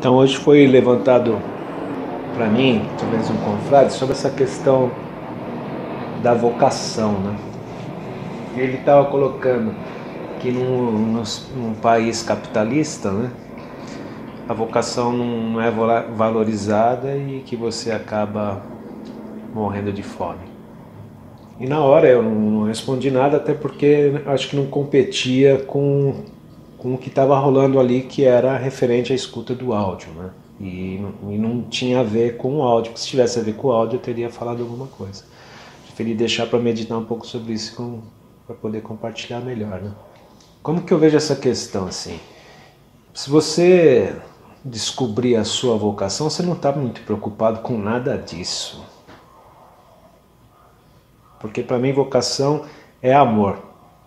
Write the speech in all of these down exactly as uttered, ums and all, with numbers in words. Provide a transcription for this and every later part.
Então hoje foi levantado para mim, talvez um confrade, sobre essa questão da vocação, né? Ele estava colocando que num, num, num país capitalista, né, a vocação não é valorizada e que você acaba morrendo de fome. E na hora eu não respondi nada, até porque acho que não competia com, com o que estava rolando ali, que era referente à escuta do áudio, né? E, e não tinha a ver com o áudio, porque se tivesse a ver com o áudio eu teria falado alguma coisa. Preferi deixar para meditar um pouco sobre isso para poder compartilhar melhor, né? Como que eu vejo essa questão assim? Se você descobrir a sua vocação, você não está muito preocupado com nada disso. Porque para mim vocação é amor.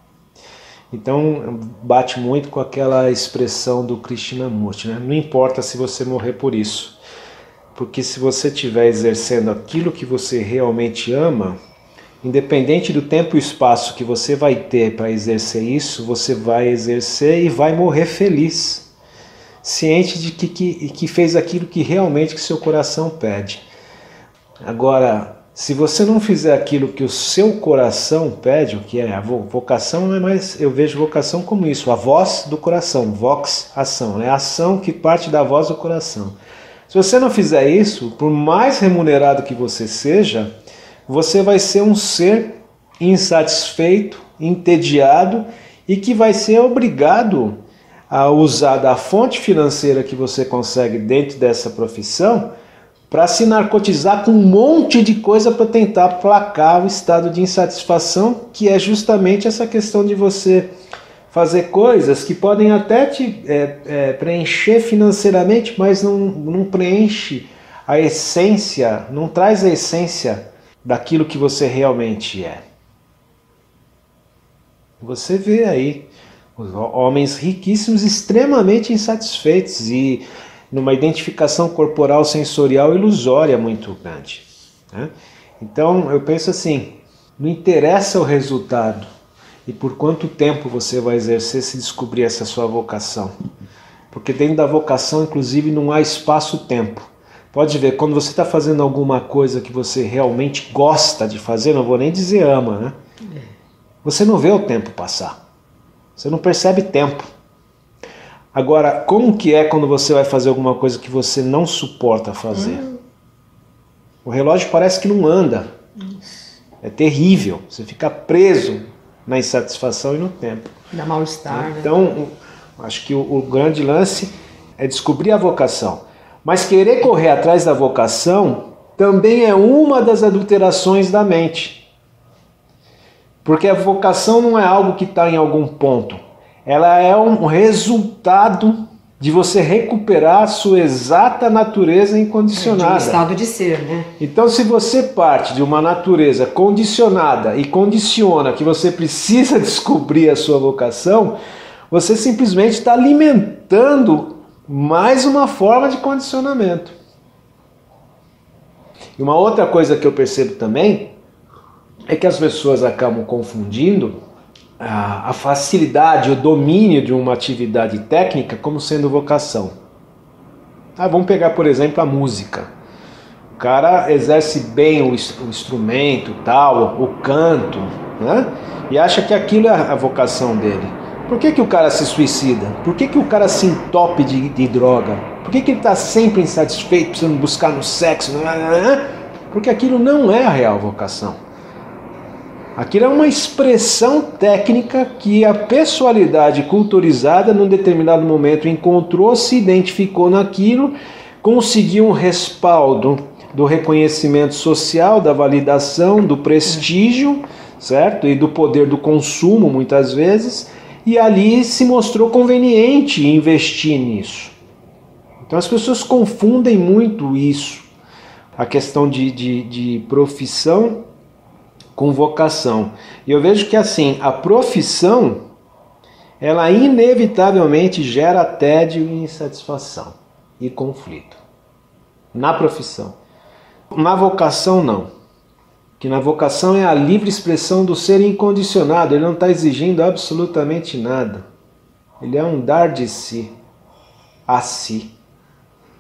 Então bate muito com aquela expressão do Krishnamurti, né? Não importa se você morrer por isso. Porque se você estiver exercendo aquilo que você realmente ama, independente do tempo e espaço que você vai ter para exercer isso, você vai exercer e vai morrer feliz, ciente de que, que, que fez aquilo que realmente que seu coração pede. Agora, se você não fizer aquilo que o seu coração pede, o que é a vocação, não é mais, eu vejo vocação como isso, a voz do coração, vox, ação, é a ação que parte da voz do coração. Se você não fizer isso, por mais remunerado que você seja, você vai ser um ser insatisfeito, entediado e que vai ser obrigado a usar da fonte financeira que você consegue dentro dessa profissão para se narcotizar com um monte de coisa para tentar placar o estado de insatisfação, que é justamente essa questão de você fazer coisas que podem até te é, é, preencher financeiramente, mas não, não preenche a essência, não traz a essência daquilo que você realmente é. Você vê aí os homens riquíssimos extremamente insatisfeitos e numa identificação corporal sensorial ilusória muito grande, né? Então eu penso assim, não interessa o resultado e por quanto tempo você vai exercer se descobrir essa sua vocação, porque dentro da vocação inclusive não há espaço-tempo. Pode ver, quando você está fazendo alguma coisa que você realmente gosta de fazer, não vou nem dizer ama, né? Você não vê o tempo passar, você não percebe tempo. Agora, como que é quando você vai fazer alguma coisa que você não suporta fazer? Hum. O relógio parece que não anda. Isso. É terrível. Você fica preso na insatisfação e no tempo. Dá mal-estar, então, né? acho que o, o grande lance é descobrir a vocação. Mas querer correr atrás da vocação também é uma das adulterações da mente. Porque a vocação não é algo que está em algum ponto. Ela é um resultado de você recuperar a sua exata natureza incondicionada. É, de um estado de ser, né? Então, se você parte de uma natureza condicionada e condiciona que você precisa descobrir a sua vocação, você simplesmente está alimentando mais uma forma de condicionamento. E uma outra coisa que eu percebo também é que as pessoas acabam confundindo a facilidade, o domínio de uma atividade técnica como sendo vocação. Ah, vamos pegar, por exemplo, a música. O cara exerce bem o instrumento, tal, o canto, né? E acha que aquilo é a vocação dele. Por que que o cara se suicida? Por que que o cara se entope de, de droga? Por que que ele está sempre insatisfeito, precisando buscar no sexo? Porque aquilo não é a real vocação. Aquilo é uma expressão técnica que a pessoalidade culturizada, num determinado momento, encontrou, se identificou naquilo, conseguiu um respaldo do reconhecimento social, da validação, do prestígio, certo? E do poder do consumo, muitas vezes, e ali se mostrou conveniente investir nisso. Então as pessoas confundem muito isso, a questão de, de, de profissão com vocação. E eu vejo que assim, a profissão, ela inevitavelmente gera tédio e insatisfação e conflito. Na profissão. Na vocação não. Que na vocação é a livre expressão do ser incondicionado, ele não está exigindo absolutamente nada. Ele é um dar de si, a si.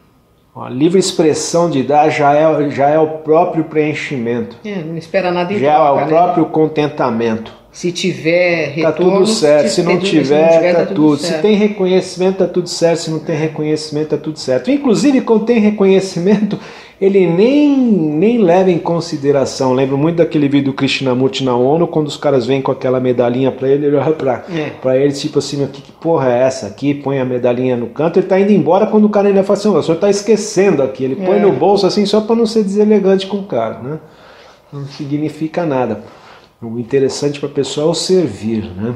A livre expressão de dar já é, já é o próprio preenchimento. É, não espera nada em já troca, é o né? próprio contentamento. Se tiver retorno, tá tudo certo, se não tiver, se não tiver tá, tá tudo. tudo Se certo. tem reconhecimento, tá tudo certo. Se não tem reconhecimento, tá tudo certo. Inclusive, quando tem reconhecimento, ele nem, nem leva em consideração. Lembro muito daquele vídeo do Krishnamurti na ONU, quando os caras vêm com aquela medalhinha pra ele, ele olha pra, É. pra ele, tipo assim, que, que porra é essa aqui? Põe a medalhinha no canto, ele tá indo embora quando o cara ainda fala assim, o senhor tá esquecendo aqui. Ele põe É. no bolso assim, só pra não ser deselegante com o cara, né? Não significa nada. O interessante para a pessoa é o servir, né?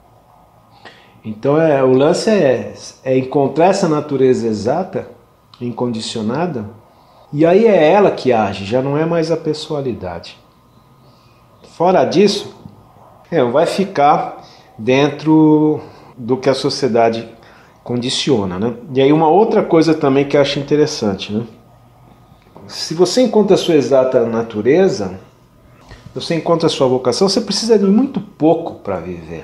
Então é, o lance é, é encontrar essa natureza exata, incondicionada, e aí é ela que age, já não é mais a pessoalidade. Fora disso, é, vai ficar dentro do que a sociedade condiciona, né? E aí uma outra coisa também que eu acho interessante, né? Se você encontra a sua exata natureza, você encontra a sua vocação, você precisa de muito pouco para viver.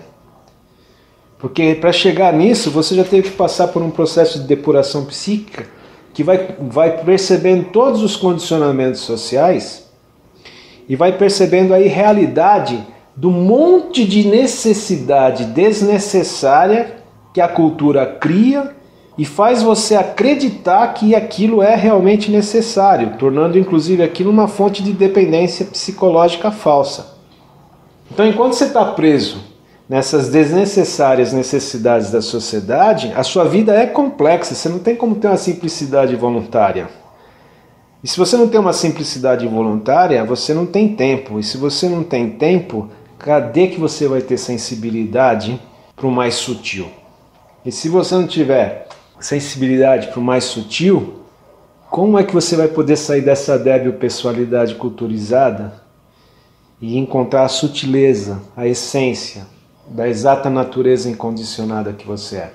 Porque para chegar nisso, você já teve que passar por um processo de depuração psíquica que vai, vai percebendo todos os condicionamentos sociais e vai percebendo a irrealidade do monte de necessidade desnecessária que a cultura cria e faz você acreditar que aquilo é realmente necessário, tornando inclusive aquilo uma fonte de dependência psicológica falsa. Então, enquanto você está preso nessas desnecessárias necessidades da sociedade, a sua vida é complexa, você não tem como ter uma simplicidade voluntária. E se você não tem uma simplicidade voluntária, você não tem tempo. E se você não tem tempo, cadê que você vai ter sensibilidade para o mais sutil? E se você não tiver sensibilidade para o mais sutil, como é que você vai poder sair dessa débil pessoalidade culturizada e encontrar a sutileza, a essência da exata natureza incondicionada que você é?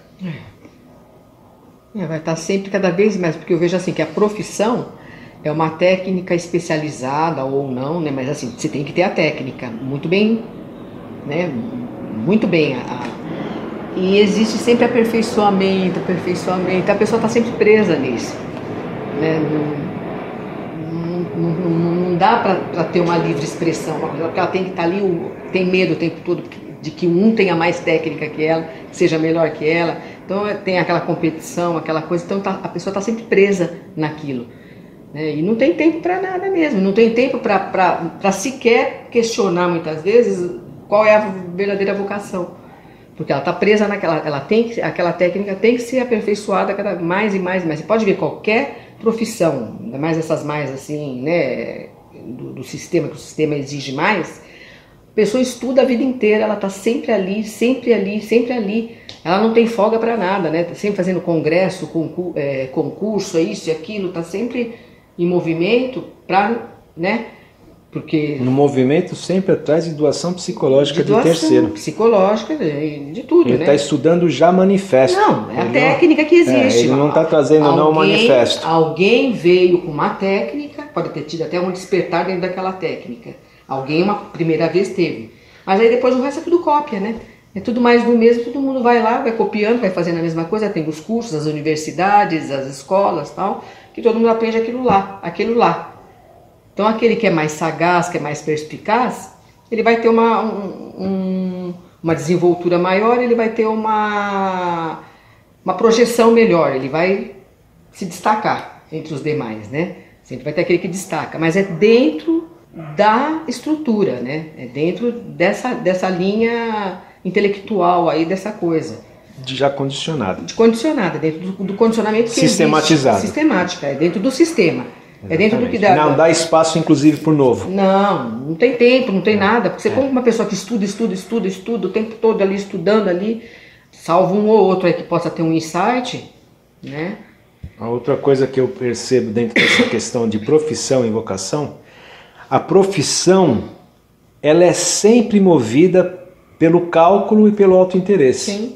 É, vai estar sempre cada vez mais, porque eu vejo assim que a profissão é uma técnica especializada ou não, né? Mas assim, você tem que ter a técnica muito bem, né? Muito bem a, a e existe sempre aperfeiçoamento, aperfeiçoamento. A pessoa está sempre presa nisso, né? Não, não, não, não dá para ter uma livre expressão, porque ela tem que estar ali, tem medo o tempo todo de que um tenha mais técnica que ela, seja melhor que ela. Então tem aquela competição, aquela coisa. Então tá, a pessoa está sempre presa naquilo, né? E não tem tempo para nada mesmo. Não tem tempo para sequer questionar muitas vezes qual é a verdadeira vocação. Porque ela está presa naquela, ela tem que, aquela técnica tem que ser aperfeiçoada cada mais e mais e mais. Você pode ver qualquer profissão, ainda mais essas mais assim, né, do, do sistema, que o sistema exige mais, a pessoa estuda a vida inteira, ela está sempre ali, sempre ali, sempre ali. Ela não tem folga para nada, né? Tá sempre fazendo congresso, concurso, é, concurso, é isso e aquilo, está sempre em movimento para, né? Porque no movimento sempre atrás de doação psicológica de, doação, de terceiro. Psicológica, de, de tudo, ele né? está estudando já manifesto. Não, é a ele técnica não, que existe. É, ele não está trazendo alguém, não o manifesto. Alguém veio com uma técnica, pode ter tido até um despertar dentro daquela técnica. Alguém uma primeira vez teve. Mas aí depois o resto é tudo cópia, né? É tudo mais do mesmo, todo mundo vai lá, vai copiando, vai fazendo a mesma coisa, tem os cursos, as universidades, as escolas, tal, que todo mundo aprende aquilo lá, aquilo lá. Então aquele que é mais sagaz, que é mais perspicaz, ele vai ter uma, um, um, uma desenvoltura maior, ele vai ter uma, uma projeção melhor, ele vai se destacar entre os demais, né? Sempre vai ter aquele que destaca, mas é dentro da estrutura, né? É dentro dessa, dessa linha intelectual aí, dessa coisa. Já condicionada. De condicionada, dentro do, do condicionamento que sistematizado. Existe. Sistemática, é dentro do sistema. Exatamente. É dentro do que dá. Não dá espaço, inclusive, para o novo. Não, não tem tempo, não tem nada. Porque você, é. como uma pessoa que estuda, estuda, estuda, estuda, o tempo todo ali, estudando ali, salvo um ou outro aí que possa ter um insight, né? A outra coisa que eu percebo dentro dessa questão de profissão e vocação, a profissão, ela é sempre movida pelo cálculo e pelo autointeresse. Sim.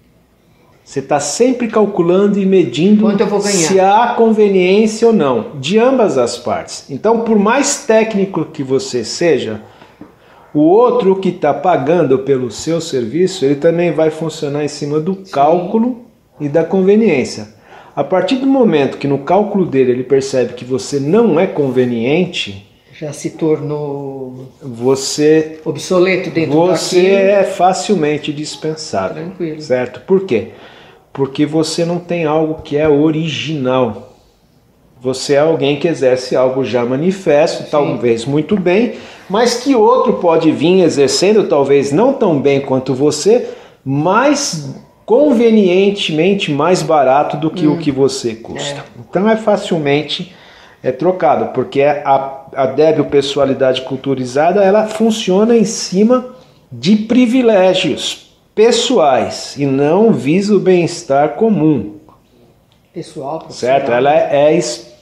Você está sempre calculando e medindo quanto eu vou ganhar, se há conveniência ou não, de ambas as partes. Então, por mais técnico que você seja, o outro que está pagando pelo seu serviço, ele também vai funcionar em cima do cálculo e da conveniência. A partir do momento que no cálculo dele ele percebe que você não é conveniente, já se tornou você obsoleto dentro você daquilo. é facilmente dispensável. Tranquilo. Certo? Por quê? Porque você não tem algo que é original. Você é alguém que exerce algo já manifesto, Sim. talvez muito bem, mas que outro pode vir exercendo, talvez não tão bem quanto você, mas convenientemente mais barato do que hum. o que você custa. É. Então é facilmente é trocado, porque a, a débil pessoalidade culturizada, ela funciona em cima de privilégios pessoais e não visa o bem-estar comum. Pessoal, certo? Ela é, é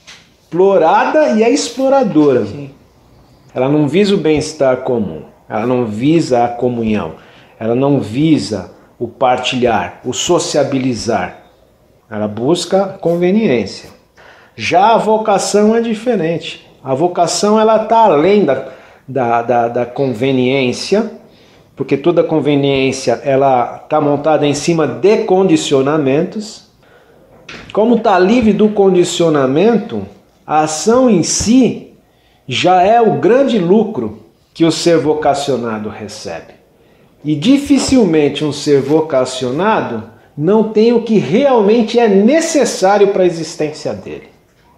explorada e é exploradora. Sim. Ela não visa o bem-estar comum, ela não visa a comunhão, ela não visa o partilhar, o sociabilizar. Ela busca conveniência. Já a vocação é diferente. A vocação ela está além da, da, da, da conveniência, porque toda conveniência ela está montada em cima de condicionamentos. Como está livre do condicionamento, a ação em si já é o grande lucro que o ser vocacionado recebe. E dificilmente um ser vocacionado não tem o que realmente é necessário para a existência dele.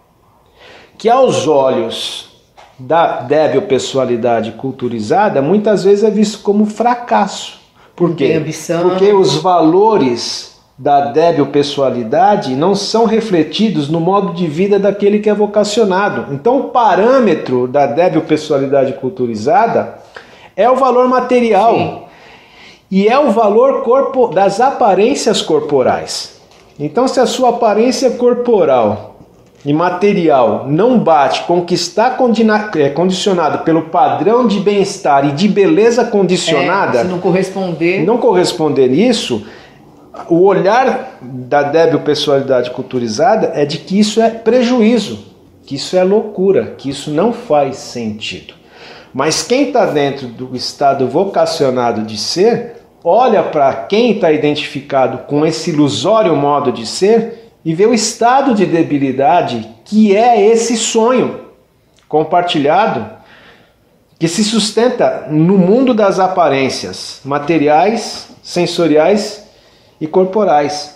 Que aos olhos da débil pessoalidade culturizada, muitas vezes é visto como fracasso. Por quê? Ambição. Porque os valores da débil pessoalidade não são refletidos no modo de vida daquele que é vocacionado. Então o parâmetro da débil pessoalidade culturizada é o valor material. Sim. E é o valor corpo, das aparências corporais. Então se a sua aparência corporal e material não bate com o que está condicionado pelo padrão de bem-estar e de beleza condicionada, é, se não corresponder, não corresponder isso, o olhar da débil pessoalidade culturizada é de que isso é prejuízo, que isso é loucura, que isso não faz sentido. Mas quem está dentro do estado vocacionado de ser, olha para quem está identificado com esse ilusório modo de ser e vê o estado de debilidade que é esse sonho compartilhado que se sustenta no mundo das aparências materiais, sensoriais e corporais.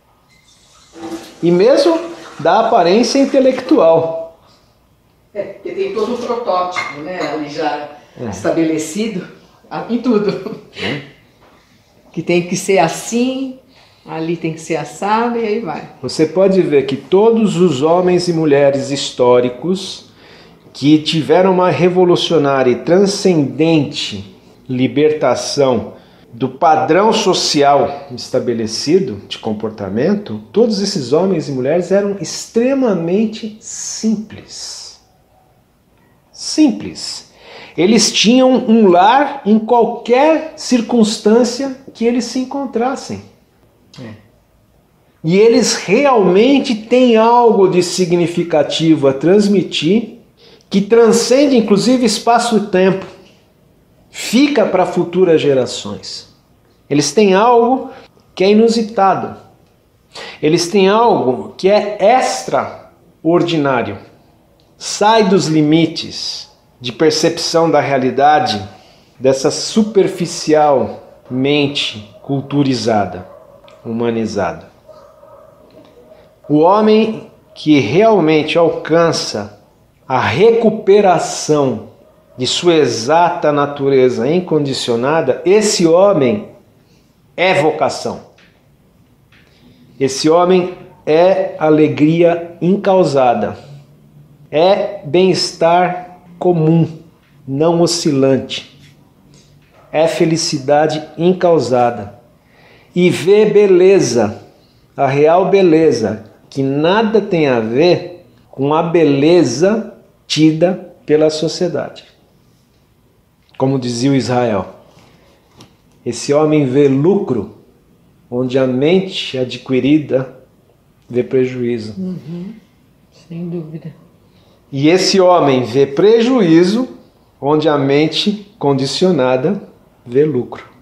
E mesmo da aparência intelectual. É, porque tem todo um protótipo, né, ali já é. estabelecido em tudo. É. Que tem que ser assim, ali tem que ser assado e aí vai. Você pode ver que todos os homens e mulheres históricos que tiveram uma revolucionária e transcendente libertação do padrão social estabelecido de comportamento, todos esses homens e mulheres eram extremamente simples. Simples. Eles tinham um lar em qualquer circunstância que eles se encontrassem. É. E eles realmente têm algo de significativo a transmitir, que transcende inclusive espaço e tempo. Fica para futuras gerações. Eles têm algo que é inusitado. Eles têm algo que é extraordinário. Sai dos limites de percepção da realidade dessa superficial mente culturizada, humanizada. O homem que realmente alcança a recuperação de sua exata natureza incondicionada, esse homem é vocação. Esse homem é alegria incausada. É bem-estar comum, não oscilante. É felicidade incausada. E vê beleza, a real beleza, que nada tem a ver com a beleza tida pela sociedade. Como dizia o Israel, esse homem vê lucro onde a mente adquirida vê prejuízo. Uhum, sem dúvida. E esse homem vê prejuízo onde a mente condicionada vê lucro.